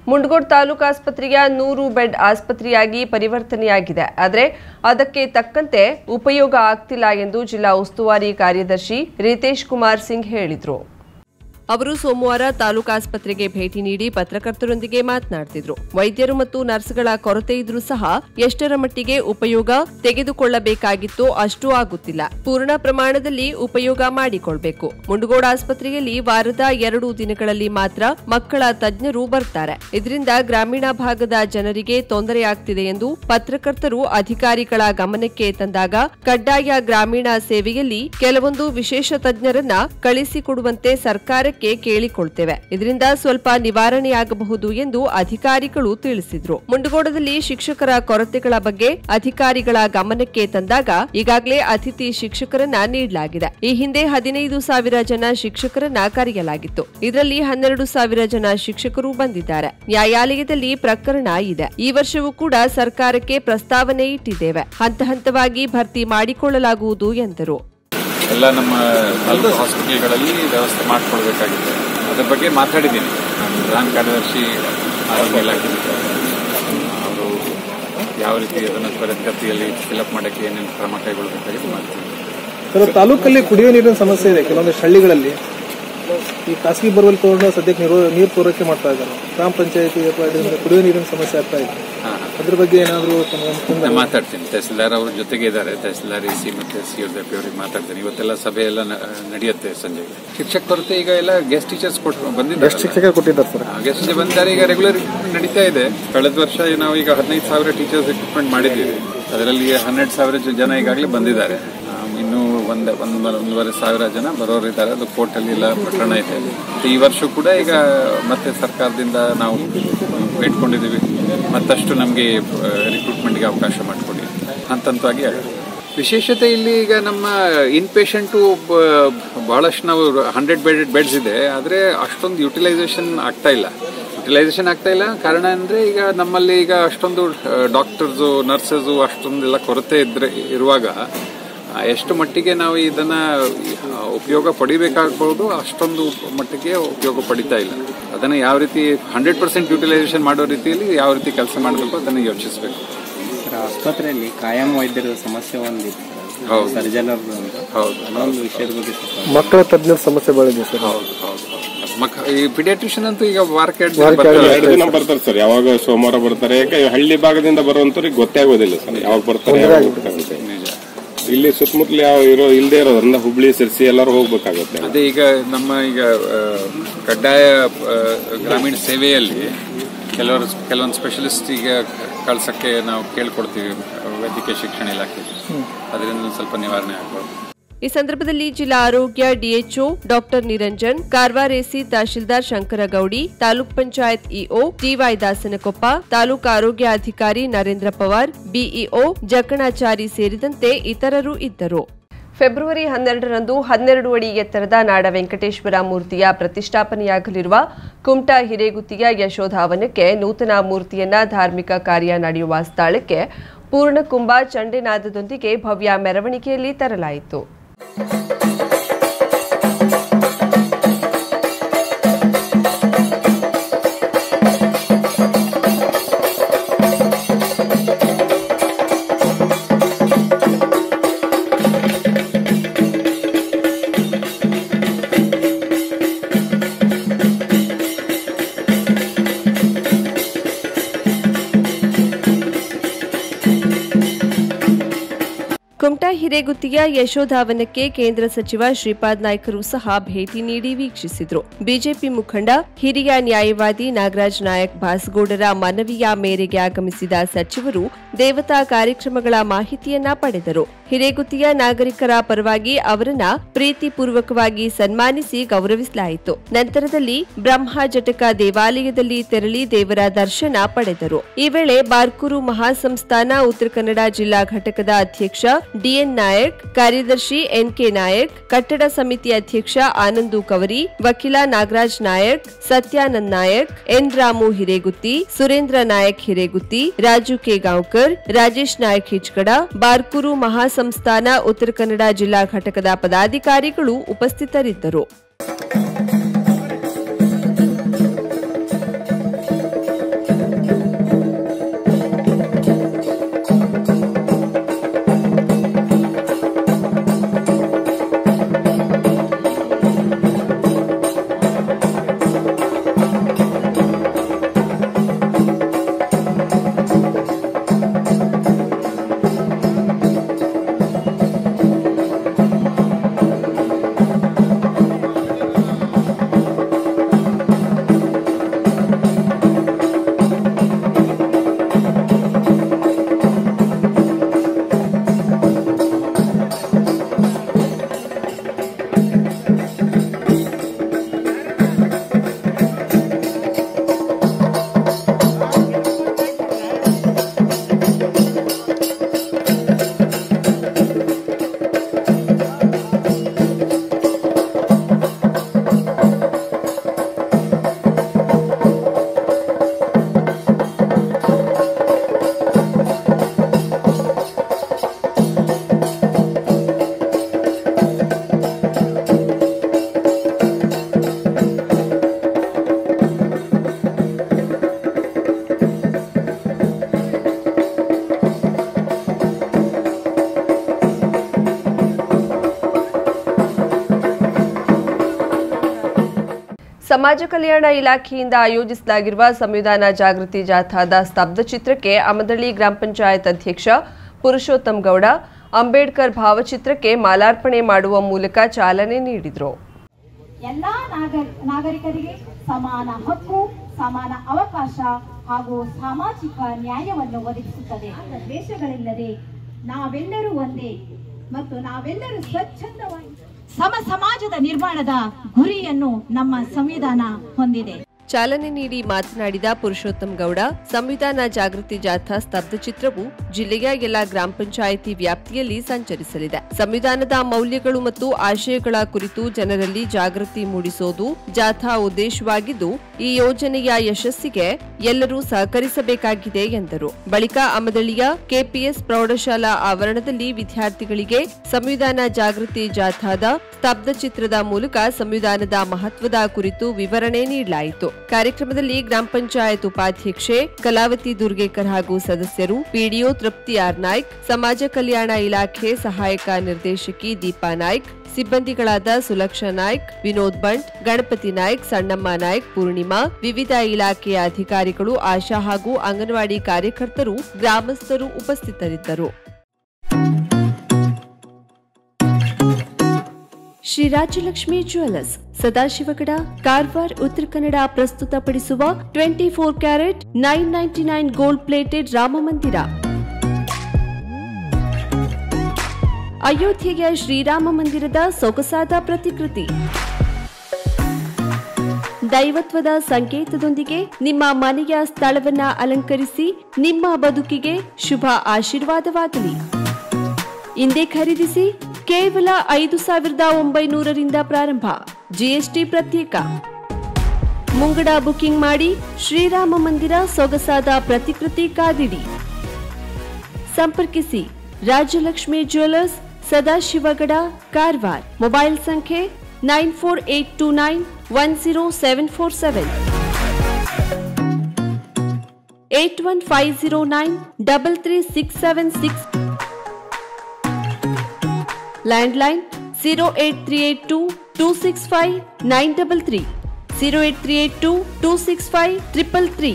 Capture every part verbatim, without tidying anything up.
ಮುಂಡಗೋಡ್ ತಾಲೂಕು ಆಸ್ಪತ್ರೆಯ ನೂರು ಬೆಡ್ ಆಸ್ಪತ್ರೆಯಾಗಿ ಪರಿವರ್ತನೆಯಾಗಿದೆ. ಆದರೆ ಅದಕ್ಕೆ ತಕ್ಕಂತೆ ಉಪಯೋಗ ಆಗ್ತಿಲ್ಲ ಎಂದು ಜಿಲ್ಲಾ ಉಸ್ತುವಾರಿ ಕಾರ್ಯದರ್ಶಿ ರಿತೇಶ್ ಕುಮಾರ್ ಸಿಂಗ್ ಹೇಳಿದರು. ಅವರು ಸೋಮವಾರ ತಾಲೂಕು ಆಸ್ಪತ್ರೆಗೆ ಭೇಟಿ ನೀಡಿ ಪತ್ರಕರ್ತರೊಂದಿಗೆ ಮಾತನಾಡುತ್ತಿದ್ದರು. ವೈದ್ಯರು ಮತ್ತು ನರ್ಸ್ಗಳ ಕೊರತೆ ಇದ್ರೂ ಸಹ ಎಷ್ಟರ ಮಟ್ಟಿಗೆ ಉಪಯೋಗ ತೆಗೆದುಕೊಳ್ಳಬೇಕಾಗಿತ್ತೋ ಅಷ್ಟೂ ಆಗುತ್ತಿಲ್ಲ. ಪೂರ್ಣ ಪ್ರಮಾಣದಲ್ಲಿ ಉಪಯೋಗ ಮಾಡಿಕೊಳ್ಬೇಕು. ಮುಂಡಗೋಡ ಆಸ್ಪತ್ರೆಯಲ್ಲಿ ವಾರದ ಎರಡು ದಿನಗಳಲ್ಲಿ ಮಾತ್ರ ಮಕ್ಕಳ ತಜ್ಞರು ಬರ್ತಾರೆ. ಇದರಿಂದ ಗ್ರಾಮೀಣ ಭಾಗದ ಜನರಿಗೆ ತೊಂದರೆಯಾಗ್ತಿದೆ ಎಂದು ಪತ್ರಕರ್ತರು ಅಧಿಕಾರಿಗಳ ಗಮನಕ್ಕೆ ತಂದಾಗ ಕಡ್ಡಾಯ ಗ್ರಾಮೀಣ ಸೇವೆಯಲ್ಲಿ ಕೆಲವೊಂದು ವಿಶೇಷ ತಜ್ಞರನ್ನ ಕಳಿಸಿಕೊಡುವಂತೆ ಸರ್ಕಾರಕ್ಕೆ ಕೇಳಿಕೊಳ್ತೇವೆ. ಇದರಿಂದ ಸ್ವಲ್ಪ ನಿವಾರಣೆಯಾಗಬಹುದು ಎಂದು ಅಧಿಕಾರಿಗಳು ತಿಳಿಸಿದ್ರು. ಮುಂಡಗೋಡದಲ್ಲಿ ಶಿಕ್ಷಕರ ಕೊರತೆಗಳ ಬಗ್ಗೆ ಅಧಿಕಾರಿಗಳ ಗಮನಕ್ಕೆ ತಂದಾಗ ಈಗಾಗಲೇ ಅತಿಥಿ ಶಿಕ್ಷಕರನ್ನ ನೀಡಲಾಗಿದೆ. ಈ ಹಿಂದೆ ಹದಿನೈದು ಸಾವಿರ ಜನ ಶಿಕ್ಷಕರನ್ನ ಕರೆಯಲಾಗಿತ್ತು. ಇದರಲ್ಲಿ ಹನ್ನೆರಡು ಸಾವಿರ ಜನ ಶಿಕ್ಷಕರು ಬಂದಿದ್ದಾರೆ. ನ್ಯಾಯಾಲಯದಲ್ಲಿ ಪ್ರಕರಣ ಇದೆ. ಈ ವರ್ಷವೂ ಕೂಡ ಸರ್ಕಾರಕ್ಕೆ ಪ್ರಸ್ತಾವನೆ ಇಟ್ಟಿದ್ದೇವೆ. ಹಂತ ಹಂತವಾಗಿ ಭರ್ತಿ ಮಾಡಿಕೊಳ್ಳಲಾಗುವುದು ಎಂದರು. ಎಲ್ಲ ನಮ್ಮ ತಾಲೂಕು ಹಾಸ್ಪಿಟಲ್ಗಳಲ್ಲಿ ವ್ಯವಸ್ಥೆ ಮಾಡಿಕೊಳ್ಬೇಕಾಗಿದೆ. ಅದರ ಬಗ್ಗೆ ಮಾತಾಡಿದ್ದೀನಿ. ನಾನು ಪ್ರಧಾನ ಕಾರ್ಯದರ್ಶಿ ಆರೋಗ್ಯ ಇಲಾಖೆ ಅವರು ಯಾವ ರೀತಿ ಅದನ್ನು ತ್ವರಿತಗತಿಯಲ್ಲಿ ಫಿಲಪ್ ಮಾಡೋಕ್ಕೆ ಏನೇನು ಕ್ರಮ ಕೈಗೊಳ್ಳಬೇಕಾಗಿದೆ ಮಾಡ್ತೀವಿ. ತಾಲೂಕಲ್ಲಿ ಕುಡಿಯುವ ನೀರಿನ ಸಮಸ್ಯೆ ಇದೆ. ಕೆಲವೊಂದು ಹಳ್ಳಿಗಳಲ್ಲಿ ಈ ಖಾಸಗಿ ಬೋರ್ವೆಲ್ ತಗೊಂಡು ಸದ್ಯಕ್ಕೆ ನೀರು ಪೂರೈಕೆ ಮಾಡ್ತಾ ಇದ್ದಾರೆ. ಗ್ರಾಮ ಪಂಚಾಯತಿ ಕುಡಿಯುವ ನೀರಿನ ಸಮಸ್ಯೆ ಆಗ್ತಾ ಇದೆ. ಅದ್ರ ಬಗ್ಗೆ ಏನಾದರೂ ಮಾತಾಡ್ತೀನಿ. ತಹಸೀಲ್ದಾರ್ ಅವ್ರ ಜೊತೆಗೆ ಇದ್ದಾರೆ. ತಹಸೀಲ್ದಾರ್ ಎ ಸಿ ಮತ್ತೆ ಸಿ ಅವರಿಗೆ ಮಾತಾಡ್ತೀನಿ. ಇವತ್ತೆಲ್ಲ ಸಭೆ ಎಲ್ಲ ನಡೆಯುತ್ತೆ ಸಂಜೆ. ಶಿಕ್ಷಕ ಕೊರತೆ ಈಗ ಎಲ್ಲ ಗೆಸ್ಟ್ ಟೀಚರ್ಸ್ ಕೊಟ್ಟು ಬಂದಿದ್ದಾರೆ. ಶಿಕ್ಷಕ ಕೊಟ್ಟಿದ್ದಾರೆ ಸರ್. ಗೆಸ್ಟ್ ಟೀಚರ್ ಬಂದಿದ್ದಾರೆ. ಈಗ ರೆಗ್ಯುಲರ್ ನಡೀತಾ ಇದೆ. ಕಳೆದ ವರ್ಷ ನಾವು ಈಗ ಹದಿನೈದು ಸಾವಿರ ಟೀಚರ್ಸ್ ರಿಕ್ರೂಟ್ಮೆಂಟ್ ಮಾಡಿದ್ದೀವಿ. ಅದರಲ್ಲಿ ಹನ್ನೆರಡು ಸಾವಿರ ಜನ ಈಗಾಗಲೇ ಬಂದಿದ್ದಾರೆ. ಇನ್ನೂ ಒಂದ್ ಒಂದ್ ಒಂದೂವರೆ ಸಾವಿರ ಜನ ಬರೋರಿದ್ದಾರೆ. ಅದು ಕೋರ್ಟಲ್ಲಿ ಎಲ್ಲ ಪ್ರಕರಣ ಇದೆ. ಈ ವರ್ಷ ಕೂಡ ಈಗ ಮತ್ತೆ ಸರ್ಕಾರದಿಂದ ನಾವು ಇಟ್ಕೊಂಡಿದ್ದೀವಿ. ಮತ್ತಷ್ಟು ನಮಗೆ ರಿಕ್ರೂಟ್ಮೆಂಟ್ಗೆ ಅವಕಾಶ ಮಾಡಿಕೊಡಿ ಹಂತ ಹಂತವಾಗಿ ಆಗುತ್ತೆ. ವಿಶೇಷತೆ ಇಲ್ಲಿ ಈಗ ನಮ್ಮ ಇನ್ ಪೇಷಂಟು ಬಹಳಷ್ಟು ನಾವು ಹಂಡ್ರೆಡ್ ಬೆಡ್ ಬೆಡ್ಸ್ ಇದೆ. ಆದರೆ ಅಷ್ಟೊಂದು ಯುಟಿಲೈಸೇಷನ್ ಆಗ್ತಾ ಇಲ್ಲ. ಯುಟಿಲೈಸೇಷನ್ ಆಗ್ತಾ ಇಲ್ಲ ಕಾರಣ ಅಂದರೆ ಈಗ ನಮ್ಮಲ್ಲಿ ಈಗ ಅಷ್ಟೊಂದು ಡಾಕ್ಟರ್ಸು ನರ್ಸಸ್ಸು ಅಷ್ಟೊಂದೆಲ್ಲ ಕೊರತೆ ಇದ್ರೆ ಇರುವಾಗ ಎಷ್ಟು ಮಟ್ಟಿಗೆ ನಾವು ಇದನ್ನ ಉಪಯೋಗ ಪಡಿಬೇಕಾಗಬಹುದು ಅಷ್ಟೊಂದು ಮಟ್ಟಿಗೆ ಉಪಯೋಗ ಪಡಿತಾ ಇಲ್ಲ. ಅದನ್ನು ಯಾವ ರೀತಿ ಹಂಡ್ರೆಡ್ ಪರ್ಸೆಂಟ್ ಯುಟಿಲೈಸೇಷನ್ ಮಾಡೋ ರೀತಿಯಲ್ಲಿ ಯಾವ ರೀತಿ ಕೆಲಸ ಮಾಡಬೇಕು ಅದನ್ನು ಯೋಚಿಸಬೇಕು. ಆಸ್ಪತ್ರೆಯಲ್ಲಿ ಕಾಯಂ ವೈದ್ಯರ ಸಮಸ್ಯೆ ಒಂದಿತ್ತು. ಸರ್ಜನರ್ ಹೌದು ಅದೊಂದು ವಿಷಯದ ಬಗ್ಗೆ ಮಕ್ಕಳ ತಜ್ಞರ ಸಮಸ್ಯೆ ಬಹಳ ಸರ್. ಹೌದು ಹೌದು ಈ ಪಿಡಿಯಾಟ್ರಿಷಿಯನ್ ಅಂತೂ ಈಗ ವಾರಕ್ಕೆ ಎರಡು ದಿನ ಬರ್ತಾರೆ ಸರ್. ಯಾವಾಗ ಸೋಮವಾರ ಬರ್ತಾರೆ. ಯಾಕೆ ಹಳ್ಳಿ ಭಾಗದಿಂದ ಬರುವಂತವ್ರಿಗೆ ಗೊತ್ತೇ ಆಗೋದಿಲ್ಲ ಸರ್ ಯಾವಾಗ ಬರ್ತಾರೆ. ಇಲ್ಲಿ ಸುತ್ತಮುತ್ತಲು ಯಾವ ಇರೋ ಇಲ್ಲದೆ ಇರೋದ್ರಿಂದ ಹುಬ್ಳಿ ಸಿರ್ಸಿ ಎಲ್ಲರೂ ಹೋಗ್ಬೇಕಾಗುತ್ತೆ. ಅದೇ ಈಗ ನಮ್ಮ ಈಗ ಕಡ್ಡಾಯ ಗ್ರಾಮೀಣ ಸೇವೆಯಲ್ಲಿ ಕೆಲವರು ಕೆಲವೊಂದು ಸ್ಪೆಷಲಿಸ್ಟ್ ಈಗ ಕಳ್ಸಕ್ಕೆ ನಾವು ಕೇಳ್ಕೊಡ್ತೀವಿ ವೈದ್ಯಕೀಯ ಶಿಕ್ಷಣ ಇಲಾಖೆ. ಅದರಿಂದ ಸ್ವಲ್ಪ ನಿವಾರಣೆ ಆಗ್ಬೋದು. ಈ ಸಂದರ್ಭದಲ್ಲಿ ಜಿಲ್ಲಾ ಆರೋಗ್ಯ DHO doctor Niranjan, Karwar AC tahsildar Shankargoudi, taluk panchayat EO TY Dasanakoppa, taluk ಆರೋಗ್ಯ ಅಧಿಕಾರಿ ನರೇಂದ್ರ ಪವಾರ್, ಬಿಇಒ ಜಕಣಾಚಾರಿ ಸೇರಿದಂತೆ ಇತರರು ಇದ್ದರು. ಫೆಬ್ರವರಿ ಹನ್ನೆರಡರಂದು ಹನ್ನೆರಡು ಅಡಿ ಎತ್ತರದ ನಾಡ ವೆಂಕಟೇಶ್ವರ ಮೂರ್ತಿಯ ಪ್ರತಿಷ್ಠಾಪನೆಯಾಗಲಿರುವ ಕುಮಟಾ ಹಿರೇಗುತ್ತಿಯ ಯಶೋಧಾವನಕ್ಕೆ ನೂತನ ಮೂರ್ತಿಯನ್ನ ಧಾರ್ಮಿಕ ಕಾರ್ಯ ನಡೆಯುವ ಸ್ಥಳಕ್ಕೆ ಪೂರ್ಣಕುಂಭ ಚಂಡೆನಾದದೊಂದಿಗೆ ಭವ್ಯ ಮೆರವಣಿಗೆಯಲ್ಲಿ ತರಲಾಯಿತು. ಕುಮಟಾ ಹಿರೇಗುತ್ತಿಯ ಯಶೋಧಾವನಕ್ಕೆ ಕೇಂದ್ರ ಸಚಿವ ಶ್ರೀಪಾದ್ ನಾಯ್ಕರು ಸಹ ಭೇಟಿ ನೀಡಿ ವೀಕ್ಷಿಸಿದರು. ಬಿಜೆಪಿ ಮುಖಂಡ ಹಿರಿಯ ನ್ಯಾಯವಾದಿ ನಾಗರಾಜ್ ನಾಯಕ್ ಬಾಸಗೌಡರ ಮನವಿಯ ಮೇರೆಗೆ ಆಗಮಿಸಿದ ಸಚಿವರು ದೇವತಾ ಕಾರ್ಯಕ್ರಮಗಳ ಮಾಹಿತಿಯನ್ನ ಪಡೆದರು. ಹಿರೇಗುತ್ತಿಯ ನಾಗರಿಕರ ಪರವಾಗಿ ಅವರನ್ನ ಪ್ರೀತಿಪೂರ್ವಕವಾಗಿ ಸನ್ಮಾನಿಸಿ ಗೌರವಿಸಲಾಯಿತು. ನಂತರದಲ್ಲಿ ಬ್ರಹ್ಮ ಜಟಕ ದೇವಾಲಯದಲ್ಲಿ ತೆರಳಿ ದೇವರ ದರ್ಶನ ಪಡೆದರು. ಈ ವೇಳೆ ಬಾರ್ಕೂರು ಮಹಾಸಂಸ್ಥಾನ ಉತ್ತರ ಕನ್ನಡ ಜಿಲ್ಲಾ ಘಟಕದ ಅಧ್ಯಕ್ಷ ಡಿಎನ್ ನಾಯಕ್, ಕಾರ್ಯದರ್ಶಿ ಎನ್ಕೆ ನಾಯಕ್, ಕಟ್ಟಡ ಸಮಿತಿ ಅಧ್ಯಕ್ಷ ಆನಂದು ಕವರಿ, ವಕೀಲ ನಾಗರಾಜ್ ನಾಯಕ್, ಸತ್ಯಾನಂದ್ ನಾಯಕ್, ಎನ್ ರಾಮು ಹಿರೇಗುತ್ತಿ, ಸುರೇಂದ್ರ ನಾಯಕ್ ಹಿರೇಗುತ್ತಿ, ರಾಜು ಕೆ ಗಾಂವ್ಕರ್, ರಾಜೇಶ್ ನಾಯಕ್ ಹಿಚ್ಕಡ, ಬಾರ್ಕೂರು ಮಹಾಸಂಸ್ಥಾನ ಉತ್ತರ ಕನ್ನಡ ಜಿಲ್ಲಾ ಘಟಕದ ಪದಾಧಿಕಾರಿಗಳು ಉಪಸ್ಥಿತರಿದ್ದರು. ಸಮಾಜ ಕಲ್ಯಾಣ ಇಲಾಖೆಯಿಂದ ಆಯೋಜಿಸಲಾಗಿರುವ ಸಂವಿಧಾನ ಜಾಗೃತಿ ಜಾಥಾದ ಸ್ತಬ್ಧ ಚಿತ್ರಕ್ಕೆ ಅಮದಳ್ಳಿ ಗ್ರಾಮ ಪಂಚಾಯತ್ ಅಧ್ಯಕ್ಷ ಪುರುಷೋತ್ತಮ್ ಗೌಡ ಅಂಬೇಡ್ಕರ್ ಭಾವಚಿತ್ರಕ್ಕೆ ಮಾಲಾರ್ಪಣೆ ಮಾಡುವ ಮೂಲಕ ಚಾಲನೆ ನೀಡಿದರು. ಎಲ್ಲಾ ನಾಗರಿಕರಿಗೆ ಸಮಾನ ಹಕ್ಕು, ಸಮಾನ ಅವಕಾಶ ಹಾಗೂ ಸಾಮಾಜಿಕ ನ್ಯಾಯವನ್ನು ಒದಗಿಸುತ್ತದೆ. ದೇಶಗಳಿಲ್ಲದೆ ನಾವೆಲ್ಲರೂ ಒಂದೇ ಮತ್ತು ನಾವೆಲ್ಲರೂ ಸ್ವಚ್ಛಂದವಾಗಿ ಸಮ ಸಮಾಜದ ನಿರ್ಮಾಣದ ಗುರಿಯನ್ನು ನಮ್ಮ ಸಂವಿಧಾನ ಹೊಂದಿದೆ. ಚಾಲನೆ ನೀಡಿ ಮಾತನಾಡಿದ ಪುರುಷೋತ್ತಮ್ ಗೌಡ, ಸಂವಿಧಾನ ಜಾಗೃತಿ ಜಾಥಾ ಸ್ತಬ್ಧ ಚಿತ್ರವು ಜಿಲ್ಲೆಯ ಎಲ್ಲಾ ಗ್ರಾಮ ಪಂಚಾಯಿತಿ ವ್ಯಾಪ್ತಿಯಲ್ಲಿ ಸಂಚರಿಸಲಿದೆ. ಸಂವಿಧಾನದ ಮೌಲ್ಯಗಳು ಮತ್ತು ಆಶಯಗಳ ಕುರಿತು ಜನರಲ್ಲಿ ಜಾಗೃತಿ ಮೂಡಿಸುವುದು ಜಾಥಾ ಉದ್ದೇಶವಾಗಿದ್ದು, ಈ ಯೋಜನೆಯ ಯಶಸ್ಸಿಗೆ ಎಲ್ಲರೂ ಸಹಕರಿಸಬೇಕಾಗಿದೆ ಎಂದರು. ಬಳಿಕ ಅಮದಳ್ಳಿಯ ಕೆಪಿಎಸ್ ಪ್ರೌಢಶಾಲಾ ಆವರಣದಲ್ಲಿ ವಿದ್ಯಾರ್ಥಿಗಳಿಗೆ ಸಂವಿಧಾನ ಜಾಗೃತಿ ಜಾಥಾದ ಸ್ತಬ್ಧ ಚಿತ್ರದ ಮೂಲಕ ಸಂವಿಧಾನದ ಮಹತ್ವದ ಕುರಿತು ವಿವರಣೆ ನೀಡಲಾಯಿತು. ಕಾರ್ಯಕ್ರಮದಲ್ಲಿ ಗ್ರಾಮ ಪಂಚಾಯತ್ ಉಪಾಧ್ಯಕ್ಷೆ ಕಲಾವತಿ ದುರ್ಗೇಕರ್ ಹಾಗೂ ಸದಸ್ಯರು, ಪಿಡಿಒ ತೃಪ್ತಿ ಆರ್ ನಾಯ್ಕ್, ಸಮಾಜ ಕಲ್ಯಾಣ ಇಲಾಖೆ ಸಹಾಯಕ ನಿರ್ದೇಶಕಿ ದೀಪಾ ನಾಯ್ಕ್, ಸಿಬ್ಬಂದಿಗಳಾದ ಸುಲಕ್ಷಾ ನಾಯ್ಕ್, ವಿನೋದ್ ಬಂಟ್, ಗಣಪತಿ ನಾಯ್ಕ್, ಸಣ್ಣಮ್ಮ ನಾಯ್ಕ್, ಪೂರ್ಣಿಮಾ, ವಿವಿಧ ಇಲಾಖೆಯ ಅಧಿಕಾರಿಗಳು, ಆಶಾ ಹಾಗೂ ಅಂಗನವಾಡಿ ಕಾರ್ಯಕರ್ತರು, ಗ್ರಾಮಸ್ಥರು ಉಪಸ್ಥಿತರಿದ್ದರು. ಶ್ರೀ ರಾಜಲಕ್ಷ್ಮಿ ಜ್ಯುವೆಲ್ಲರ್ಸ್, ಸದಾಶಿವಗಡ, ಕಾರವಾರ, ಉತ್ತರ ಕನ್ನಡ ಪ್ರಸ್ತುತಪಡಿಸುವ twenty four carat nine ninety nine gold plated Rama Mandira. ಅಯೋಧ್ಯೆಯ ಶ್ರೀರಾಮ ಮಂದಿರದ ಸೊಗಸಾದ ಪ್ರತಿಕೃತಿ. ದೈವತ್ವದ ಸಂಕೇತದೊಂದಿಗೆ ನಿಮ್ಮ ಮನೆಯ ಸ್ಥಳವನ್ನ ಅಲಂಕರಿಸಿ ನಿಮ್ಮ ಬದುಕಿಗೆ ಶುಭ ಆಶೀರ್ವಾದವಾಗಲಿ. ಇಂದೇ ಖರೀದಿಸಿ. ಕೇವಲ ಐದು ಸಾವಿರದ ಒಂಬೈನೂರರಿಂದ ಪ್ರಾರಂಭ. ಜಿಎಸ್ಟಿ ಪ್ರತ್ಯೇಕ. ಮುಂಗಡ ಬುಕಿಂಗ್ ಮಾಡಿ. ಶ್ರೀರಾಮ ಮಂದಿರ ಸೊಗಸಾದ ಪ್ರತಿಕೃತಿ ಕಾದಿಡಿ. ಸಂಪರ್ಕಿಸಿ ರಾಜಲಕ್ಷ್ಮಿ ಜ್ಯುವೆಲ್ಲರ್ಸ್, ಸದಾಶಿವಗಡ, ಕಾರವಾರ. ಮೊಬೈಲ್ ಸಂಖ್ಯೆ nine four eight two nine one zero seven four seven, eight one five zero nine double three six seven six. Landline zero eight three eight two two six five nine three three, zero eight three eight two two six five three three three.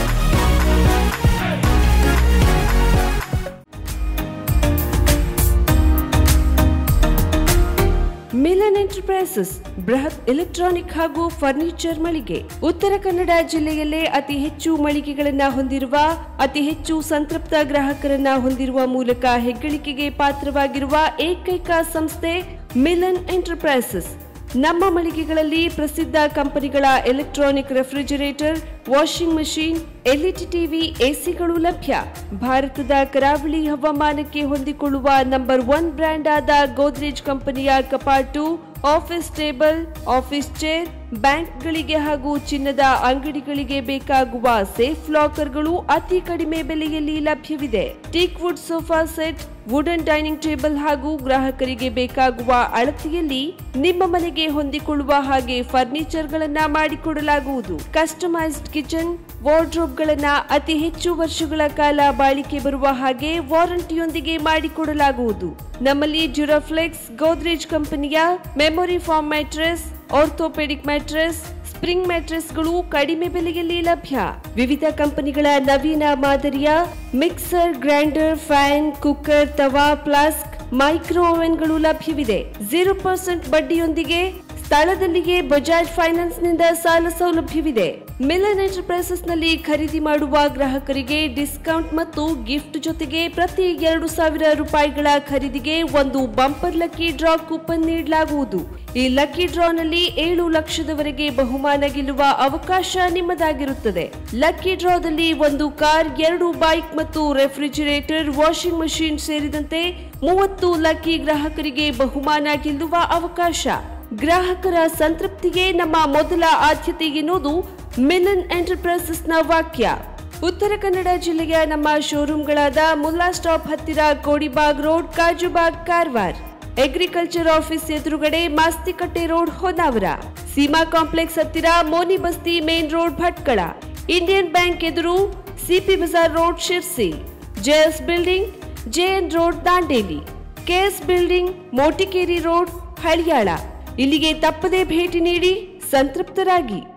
Milan enterprises ಬೃಹತ್ electronic ಹಾಗೂ furniture ಮಳಿಗೆ. ಉತ್ತರ ಕನ್ನಡ ಜಿಲ್ಲೆಯಲ್ಲೇ ಅತಿ ಹೆಚ್ಚು ಮಳಿಗೆಗಳನ್ನ ಹೊಂದಿರುವ, ಅತಿ ಹೆಚ್ಚು ಸಂತೃಪ್ತ ಗ್ರಾಹಕರನ್ನ ಹೊಂದಿರುವ ಮೂಲಕ ಹೆಗ್ಗಳಿಕೆಗೆ ಪಾತ್ರವಾಗಿರುವ ಏಕೈಕ ಸಂಸ್ಥೆ ಮಿಲನ್ ಎಂಟರ್ಪ್ರೈಸಸ್. ನಮ್ಮ ಮಳಿಗೆಗಳಲ್ಲಿ ಪ್ರಸಿದ್ಧ ಕಂಪನಿಗಳ electronic refrigerator, washing machine, LED TV, ಎಸಿಗಳು ಲಭ್ಯ. ಭಾರತದ ಕರಾವಳಿ ಹವಾಮಾನಕ್ಕೆ ಹೊಂದಿಕೊಳ್ಳುವ ನಂಬರ್ ಒನ್ ಬ್ರ್ಯಾಂಡ್ ಆದ ಗೋದ್ರೇಜ್ ಕಂಪನಿಯ ಕಪಾಟು, ಆಫೀಸ್ ಟೇಬಲ್, ಆಫೀಸ್ ಚೇರ್, ಬ್ಯಾಂಕ್ಗಳಿಗೆ ಹಾಗೂ ಚಿನ್ನದ ಅಂಗಡಿಗಳಿಗೆ ಬೇಕಾಗುವ ಸೇಫ್ ಲಾಕರ್ಗಳು ಅತಿ ಕಡಿಮೆ ಬೆಲೆಯಲ್ಲಿ ಲಭ್ಯವಿದೆ. Teak wood sofa set, wooden dining table ಹಾಗೂ ಗ್ರಾಹಕರಿಗೆ ಬೇಕಾಗುವ ಅಳತೆಯಲ್ಲಿ ನಿಮ್ಮ ಮನೆಗೆ ಹೊಂದಿಕೊಳ್ಳುವ ಹಾಗೆ ಫರ್ನಿಚರ್ ಗಳನ್ನ ಮಾಡಿಕೊಡಲಾಗುವುದು. ಕಸ್ಟಮೈಸ್ಡ್ ಕಿಚನ್, ವಾರ್ಡ್ರೋಬ್ ಗಳನ್ನ ಅತಿ ಹೆಚ್ಚು ವರ್ಷಗಳ ಕಾಲ ಬಾಳಿಕೆ ಬರುವ ಹಾಗೆ ವಾರಂಟಿಯೊಂದಿಗೆ ಮಾಡಿಕೊಡಲಾಗುವುದು. ನಮ್ಮಲ್ಲಿ ಡ್ಯೂರಾಫ್ಲೆಕ್ಸ್, ಗೋದ್ರೇಜ್ ಕಂಪನಿಯ memory foam mattress, orthopedic mattress, spring ಮ್ಯಾಟ್ರೆಸ್ಗಳು ಕಡಿಮೆ ಬೆಲೆಯಲ್ಲಿ ಲಭ್ಯ. ವಿವಿಧ ಕಂಪನಿಗಳ ನವೀನ ಮಾದರಿಯ mixer, grinder, fan, cooker, tawa, flask, micro ಓವೆನ್ಗಳು ಲಭ್ಯವಿದೆ. ಜೀರೋ ಪರ್ಸೆಂಟ್ ಬಡ್ಡಿಯೊಂದಿಗೆ ಸ್ಥಳದಲ್ಲಿಯೇ ಬಜಾಜ್ ಫೈನಾನ್ಸ್ ನಿಂದ ಸಾಲ ಸೌಲಭ್ಯವಿದೆ. ಮಿಲನ್ ಎಂಟರ್ಪ್ರೈಸಸ್ ನಲ್ಲಿ ಖರೀದಿ ಮಾಡುವ ಗ್ರಾಹಕರಿಗೆ ಡಿಸ್ಕೌಂಟ್ ಮತ್ತು ಗಿಫ್ಟ್ ಜೊತೆಗೆ ಪ್ರತಿ ಎರಡು ಸಾವಿರ ರೂಪಾಯಿಗಳ ಖರೀದಿಗೆ ಒಂದು ಬಂಪರ್ ಲಕ್ಕಿ ಡ್ರಾ ಕೂಪನ್ ನೀಡಲಾಗುವುದು. ಈ ಲಕ್ಕಿ ಡ್ರಾ ನಲ್ಲಿ ಏಳು ಲಕ್ಷದವರೆಗೆ ಬಹುಮಾನ ಗೆಲ್ಲುವ ಅವಕಾಶ ನಿಮ್ಮದಾಗಿರುತ್ತದೆ. ಲಕ್ಕಿ ಡ್ರಾದಲ್ಲಿ ಒಂದು ಕಾರ್, ಎರಡು ಬೈಕ್ ಮತ್ತು ರೆಫ್ರಿಜರೇಟರ್, ವಾಷಿಂಗ್ ಮಷೀನ್ ಸೇರಿದಂತೆ ಮೂವತ್ತು ಲಕ್ಕಿ ಗ್ರಾಹಕರಿಗೆ ಬಹುಮಾನ ಗೆಲ್ಲುವ ಅವಕಾಶ. ಗ್ರಾಹಕರ ಸಂತೃಪ್ತಿಗೆ ನಮ್ಮ ಮೊದಲ ಆದ್ಯತೆ ಎನ್ನುವುದು ಮಿಲನ್ ಎಂಟರ್ಪ್ರೈಸಸ್ನ ವಾಕ್ಯ. ಉತ್ತರ ಕನ್ನಡ ಜಿಲ್ಲೆಯ ನಮ್ಮ ಶೋರೂಮ್ಗಳಾದ ಮುಲ್ಲಾ ಸ್ಟಾಪ್ ಹತ್ತಿರ Kodibag road, Kajubag, Karwar. Agriculture office ಎದುರುಗಡೆ ಮಾಸ್ತಿಕಟ್ಟೆ ರೋಡ್, ಹೊನ್ನಾವರ. ಸೀಮಾ ಕಾಂಪ್ಲೆಕ್ಸ್ ಹತ್ತಿರ Moni Basti main road, Bhatkal. Indian bank ಎದುರು CP bazaar road, Sirsi. JS building, JN road, Dandeli. KS building, Motikeri road, Haliyal. ಇಲ್ಲಿಗೆ ತಪ್ಪದೇ ಭೇಟಿ ನೀಡಿ ಸಂತೃಪ್ತರಾಗಿ.